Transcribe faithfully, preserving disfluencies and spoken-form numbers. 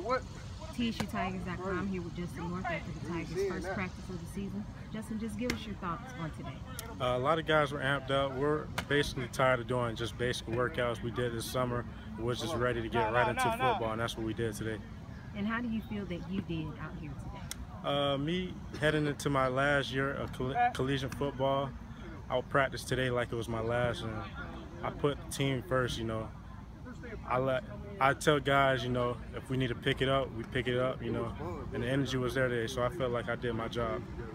T S U Tigers dot com here with Justin North after the Tigers' first practice of the season. Justin, just give us your thoughts on today. Uh, a lot of guys were amped up. We're basically tired of doing just basic workouts we did this summer. We're just ready to get right into football, and that's what we did today. And how do you feel that you did out here today? Uh, me heading into my last year of coll collegiate football, I'll practice today like it was my last, and I put the team first. You know, I let I tell guys, you know, if we need to pick it up, we pick it up. You know, and the energy was there today, so I felt like I did my job.